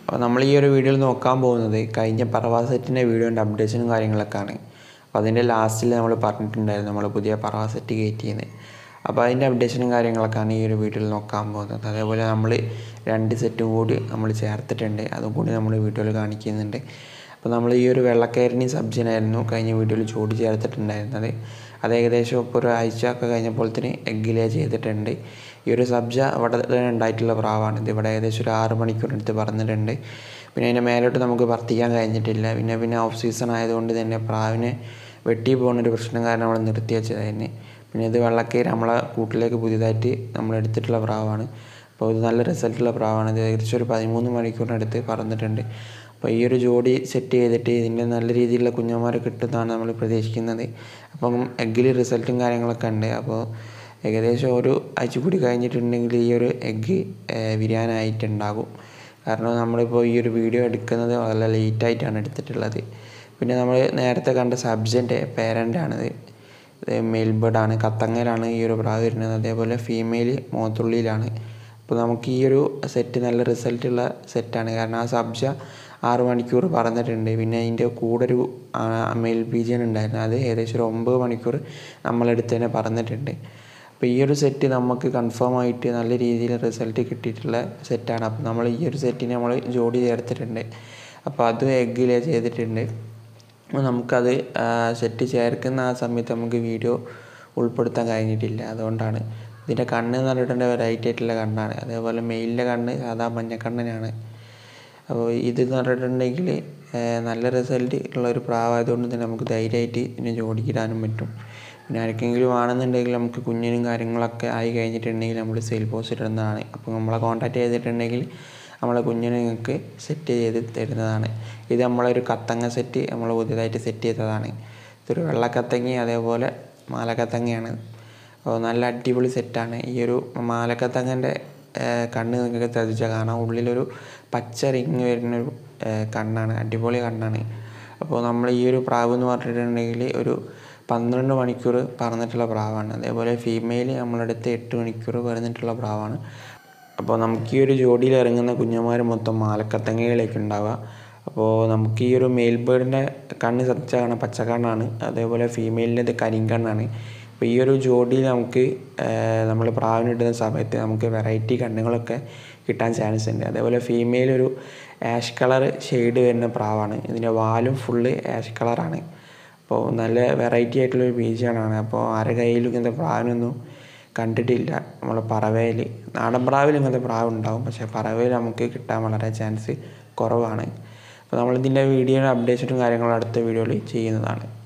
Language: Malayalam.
അപ്പോൾ നമ്മൾ ഈ ഒരു വീഡിയോയിൽ നോക്കാൻ പോകുന്നത് കഴിഞ്ഞ പറവ സെറ്റിൻ്റെ വീഡിയോൻ്റെ അപ്ഡേഷനും കാര്യങ്ങളൊക്കെയാണ്. അപ്പോൾ അതിൻ്റെ ലാസ്റ്റിൽ നമ്മൾ പറഞ്ഞിട്ടുണ്ടായിരുന്നു നമ്മൾ പുതിയ പറവ സെറ്റ് കയറ്റിയെന്ന്. അപ്പോൾ അതിൻ്റെ അപ്ഡേഷനും കാര്യങ്ങളൊക്കെയാണ് ഈ ഒരു വീഡിയോയിൽ നോക്കാൻ പോകുന്നത്. അതേപോലെ നമ്മൾ 2 സെറ്റും കൂടി നമ്മൾ ചേർത്തിട്ടുണ്ട്, അതും കൂടി നമ്മൾ വീഡിയോയിൽ കാണിക്കുന്നുണ്ട്. അപ്പോൾ നമ്മൾ ഈ ഒരു വെള്ളക്കയറിനെയും സബ്ജിനായിരുന്നു കഴിഞ്ഞ വീഡിയോയിൽ ജോഡി ചേർത്തിട്ടുണ്ടായിരുന്നത്. അത് ഏകദേശം ഇപ്പോൾ ഒരാഴ്ച ഒക്കെ കഴിഞ്ഞപ്പോഴത്തേന് എഗ് ലേ ചെയ്തിട്ടുണ്ട്. ഈ ഒരു സബ്ജ ഇവിടെ ഉണ്ടായിട്ടുള്ള പ്രാവാണ്. ഇത് ഇവിടെ ഏകദേശം ഒരു 6 മണിക്കൂറിനടുത്ത് പറന്നിട്ടുണ്ട്. പിന്നെ അതിൻ്റെ മേലോട്ട് നമുക്ക് പറത്തിക്കാൻ കഴിഞ്ഞിട്ടില്ല. പിന്നെ ഓഫ് സീസൺ ആയതുകൊണ്ട് തന്നെ പ്രാവിനെ വെട്ടി പോകുന്നൊരു പ്രശ്നം കാരണം നമ്മൾ നിർത്തി വെച്ചതായിരുന്നു. പിന്നെ ഇത് വെള്ളക്കയറി നമ്മളെ കൂട്ടിലേക്ക് പുതിയതായിട്ട് നമ്മൾ എടുത്തിട്ടുള്ള പ്രാവാണ്. അപ്പോൾ ഇത് നല്ല റിസൾട്ടുള്ള പ്രാവാണ്. ഇത് ഏകദേശം ഒരു 13 മണിക്കൂറിനടുത്ത് പറന്നിട്ടുണ്ട്. അപ്പോൾ ഈ ഒരു ജോഡി സെറ്റ് ചെയ്തിട്ട് ഇതിൻ്റെ നല്ല രീതിയിലുള്ള കുഞ്ഞന്മാരെ കിട്ടുന്നതാണ് നമ്മൾ പ്രതീക്ഷിക്കുന്നത്. അപ്പം എഗ്ഗിൽ റിസൾട്ടും കാര്യങ്ങളൊക്കെ ഉണ്ട്. അപ്പോൾ ഏകദേശം ഒരു ആഴ്ച കൂടി കഴിഞ്ഞിട്ടുണ്ടെങ്കിൽ ഈ ഒരു എഗ്ഗ് വിരിയാനായിട്ടുണ്ടാകും. കാരണം നമ്മളിപ്പോൾ ഈ ഒരു വീഡിയോ എടുക്കുന്നത് വളരെ ലേറ്റായിട്ടാണ് എടുത്തിട്ടുള്ളത്. പിന്നെ നമ്മൾ നേരത്തെ കണ്ട സബ്ജൻ്റെ പേരൻ്റാണിത്. ഇത് മെയിൽ ബേർഡാണ്, കത്തങ്ങയിലാണ് ഈ ഒരു പ്രാവ് വരുന്നത്. അതേപോലെ ഫീമെയിൽ മോത്തുള്ളിയിലാണ്. അപ്പോൾ നമുക്ക് ഈ ഒരു സെറ്റ് നല്ല റിസൾട്ടുള്ള സെറ്റാണ്. കാരണം ആ സബ്ജ 6 മണിക്കൂർ പറന്നിട്ടുണ്ട്. പിന്നെ അതിൻ്റെ കൂടെ ഒരു മെയിൽ പീജിയൻ ഉണ്ടായിരുന്നു, അത് ഏകദേശം ഒരു 9 മണിക്കൂർ നമ്മളെടുത്ത് തന്നെ പറന്നിട്ടുണ്ട്. അപ്പോൾ ഈ ഒരു സെറ്റ് നമുക്ക് കൺഫേം ആയിട്ട് നല്ല രീതിയിൽ റിസൾട്ട് കിട്ടിയിട്ടുള്ള സെറ്റാണ്. അപ്പോൾ നമ്മൾ ഈ ഒരു സെറ്റിന് നമ്മൾ ജോഡി ചേർത്തിട്ടുണ്ട്. അപ്പോൾ അതും എഗ് ലേ ചെയ്തിട്ടുണ്ട്. അപ്പോൾ നമുക്കത് സെറ്റ് ചേർക്കുന്ന ആ സമയത്ത് നമുക്ക് വീഡിയോ ഉൾപ്പെടുത്താൻ കഴിഞ്ഞിട്ടില്ല. അതുകൊണ്ടാണ്. ഇതിൻ്റെ കണ്ണ് എന്ന് പറഞ്ഞിട്ടുണ്ടെങ്കിൽ വെറൈറ്റി ആയിട്ടുള്ള കണ്ണാണ്. അതേപോലെ മെയിലിൻ്റെ കണ്ണ് സാധാ മഞ്ഞക്കണ്ണനാണ്. അപ്പോൾ ഇതെന്ന് പറഞ്ഞിട്ടുണ്ടെങ്കിൽ നല്ല റിസൾട്ട് ഉള്ള ഒരു പ്രാവായതുകൊണ്ട് തന്നെ നമുക്ക് ധൈര്യമായിട്ട് ഇതിനെ ജോഡിക്കിടാനും പറ്റും. പിന്നെ ആർക്കെങ്കിലും ആണെന്നുണ്ടെങ്കിൽ നമുക്ക് കുഞ്ഞിനും കാര്യങ്ങളൊക്കെ ആയി കഴിഞ്ഞിട്ടുണ്ടെങ്കിൽ നമ്മൾ സെയിൽ പോസ്റ്റ് ഇടുന്നതാണ്. അപ്പോൾ നമ്മളെ കോൺടാക്റ്റ് ചെയ്തിട്ടുണ്ടെങ്കിൽ നമ്മളെ കുഞ്ഞിനെ നിങ്ങൾക്ക് സെറ്റ് ചെയ്ത് തരുന്നതാണ്. ഇത് നമ്മളൊരു കത്തങ്ങ സെറ്റ് നമ്മൾ പുതിയതായിട്ട് സെറ്റ് ചെയ്തതാണ്. ഇതൊരു വെള്ളക്കത്തങ്ങ അതേപോലെ മാലക്കത്തങ്ങയാണ്. അപ്പോൾ നല്ല അടിപൊളി സെറ്റാണ്. ഈ ഒരു മാലക്കത്തങ്ങൻ്റെ കണ്ണ് നിങ്ങൾക്ക് ശ്രദ്ധിച്ചാൽ കാണാം, ഉള്ളിലൊരു പച്ച റിങ് വരുന്നൊരു കണ്ണാണ്, അടിപൊളി കണ്ണാണ്. അപ്പോൾ നമ്മൾ ഈ ഒരു പ്രാവ് എന്ന് പറഞ്ഞിട്ടുണ്ടെങ്കിൽ ഒരു 12 മണിക്കൂർ പറന്നിട്ടുള്ള പ്രാവാണ്. അതേപോലെ ഫീമെയിൽ നമ്മളടുത്ത് 8 മണിക്കൂർ പറന്നിട്ടുള്ള പ്രാവാണ്. അപ്പോൾ നമുക്ക് ഈ ഒരു ജോഡിയിൽ ഇറങ്ങുന്ന കുഞ്ഞന്മാർ മൊത്തം മാലക്കത്തങ്ങയിലേക്ക് ഉണ്ടാവുക. അപ്പോൾ നമുക്ക് ഈ ഒരു മെയിൽ ബേർഡിൻ്റെ കണ്ണ് ശ്രദ്ധിച്ചാൽ കാണാം, പച്ചക്കണ്ണാണ്. അതേപോലെ ഫീമെയിലിൻ്റെ കരിങ്കണ്ണാണ്. അപ്പോൾ ഈ ഒരു ജോഡിയിൽ നമുക്ക് നമ്മൾ പ്രാവിനിടുന്ന സമയത്ത് നമുക്ക് വെറൈറ്റി കണ്ണുകളൊക്കെ കിട്ടാൻ ചാൻസ് ഉണ്ട്. അതേപോലെ ഫീമെയിൽ ഒരു ആഷ് കളർ ഷെയ്ഡ് വരുന്ന പ്രാവാണ്. ഇതിൻ്റെ വാലും ഫുള്ള് ആഷ് കളറാണ്. അപ്പോൾ നല്ല വെറൈറ്റി ആയിട്ടുള്ളൊരു ബീജാണ്. അപ്പോൾ ആരുടെ കയ്യിലും ഇങ്ങനത്തെ പ്രാവിനൊന്നും കണ്ടിട്ടില്ല. നമ്മൾ പറവയിൽ, നാടൻ പ്രാവിൽ ഇങ്ങനത്തെ പ്രാവ് ഉണ്ടാവും, പക്ഷേ പറവയിൽ നമുക്ക് കിട്ടാൻ വളരെ ചാൻസ് കുറവാണ്. അപ്പോൾ നമ്മളിതിൻ്റെ വീഡിയോയുടെ അപ്ഡേഷനും കാര്യങ്ങളും അടുത്ത വീഡിയോയിൽ ചെയ്യുന്നതാണ്.